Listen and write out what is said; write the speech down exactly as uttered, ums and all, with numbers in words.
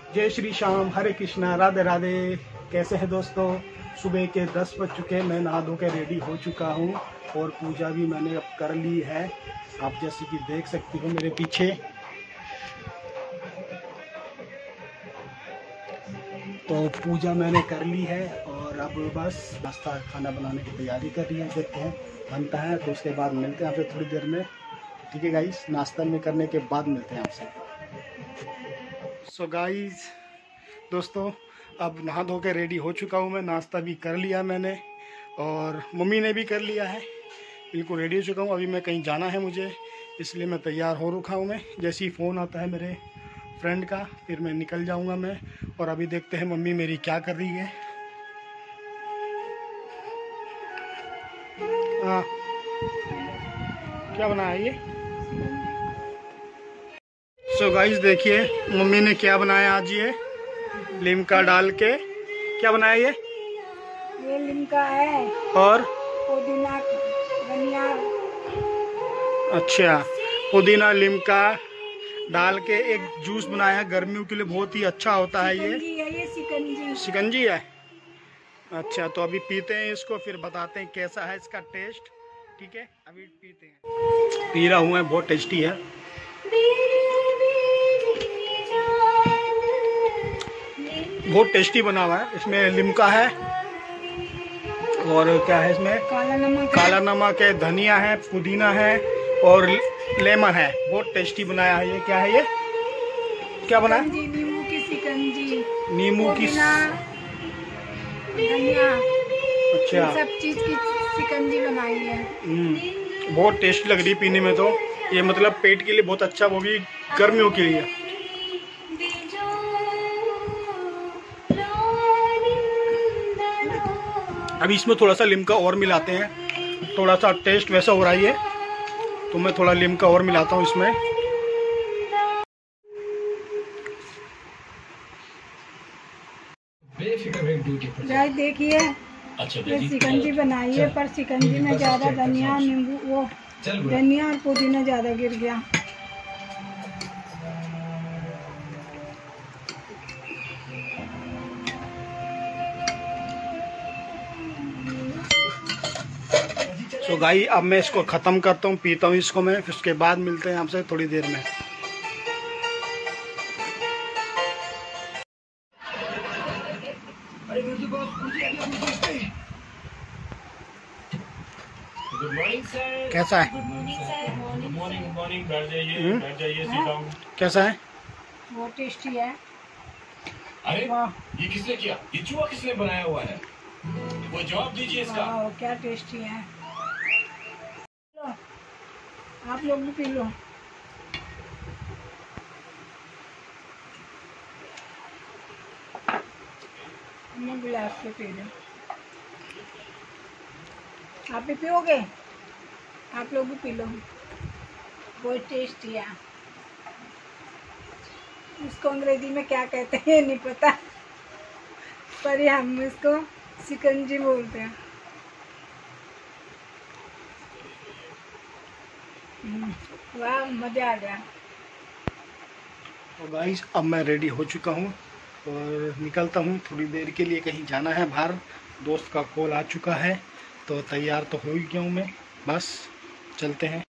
जय श्री श्याम, हरे कृष्णा, राधे राधे। कैसे हैं दोस्तों? सुबह के दस बज चुके हैं। मैं नहा धो के रेडी हो चुका हूँ और पूजा भी मैंने अब कर ली है। आप जैसे कि देख सकते हो मेरे पीछे। तो पूजा मैंने कर ली है और अब बस नाश्ता खाना बनाने की तैयारी कर रही है। देखते हैं बनता है तो उसके बाद मिलते हैं आपसे थोड़ी देर में। ठीक है गाइस, नाश्ता में करने के बाद मिलते हैं आपसे। सो गाइस दोस्तों, अब नहा धो के रेडी हो चुका हूँ मैं। नाश्ता भी कर लिया मैंने और मम्मी ने भी कर लिया है। बिल्कुल रेडी हो चुका हूँ। अभी मैं कहीं जाना है मुझे, इसलिए मैं तैयार हो रखा हूँ। मैं जैसे ही फ़ोन आता है मेरे फ्रेंड का फिर मैं निकल जाऊँगा मैं। और अभी देखते हैं मम्मी मेरी क्या कर रही है। हाँ, क्या बनाया ये? सो गाइस देखिए मम्मी ने क्या बनाया आज। ये लिमका डाल के क्या बनाया ये? ये लिमका है और पुदीना धनिया। अच्छा, पुदीना लिमका डाल के एक जूस बनाया है। गर्मियों के लिए बहुत ही अच्छा होता है ये। है ये शिकंजी। शिकंजी है। अच्छा, तो अभी पीते हैं इसको, फिर बताते हैं कैसा है इसका टेस्ट। ठीक है, अभी पीते हैं। पी रहा हूँ मैं, बहुत टेस्टी है। बहुत टेस्टी बना हुआ है। इसमें लिमका है और क्या है इसमें? काला नमक काला नमक है, धनिया है, पुदीना है और लेमन है। बहुत टेस्टी बनाया है ये। क्या है ये? क्या बनाया? नींबू की शिकंजी, नींबू की धनिया, अच्छा, सब चीज की शिकंजी बनाई है। बहुत टेस्टी लग रही है पीने में। तो ये मतलब पेट के लिए बहुत अच्छा, वो भी गर्मियों के लिए। अभी इसमें थोड़ा सा लिमका और मिलाते हैं, थोड़ा सा टेस्ट वैसा हो रहा है ये, तो मैं थोड़ा लिमका और मिलाता हूँ इसमें। गाइस देखिए, ये शिकंजी बनाई है पर शिकंजी में ज्यादा धनिया नींबू वो धनिया और पुदीना ज्यादा गिर गया। तो गाई अब मैं इसको ख़त्म करता हूँ, पीता हूँ इसको मैं, फिर उसके बाद मिलते हैं आपसे थोड़ी देर में। कैसा है? Good morning good morning. बैठ जाइए बैठ जाइए, सीधा। कैसा है? बहुत टेस्टी है। अरे ये किसने किया? ये चूहा किसने बनाया हुआ है? वो जवाब दीजिए इसका। वाह, क्या टेस्टी है। लो, आप लोग भी पी लो। मैं गिलास से पी लो। आप भी पियोगे? आप लोग भी पी लो। बहुत टेस्टी है। इसको अंग्रेजी में क्या कहते हैं नहीं पता, पर हम इसको शिकंजी बोलते हैं। वाह, मजा आ गया। तो गाइस अब मैं रेडी हो चुका हूँ और निकलता हूँ थोड़ी देर के लिए, कहीं जाना है बाहर। दोस्त का कॉल आ चुका है तो तैयार तो हो ही गया हूँ मैं, बस चलते हैं।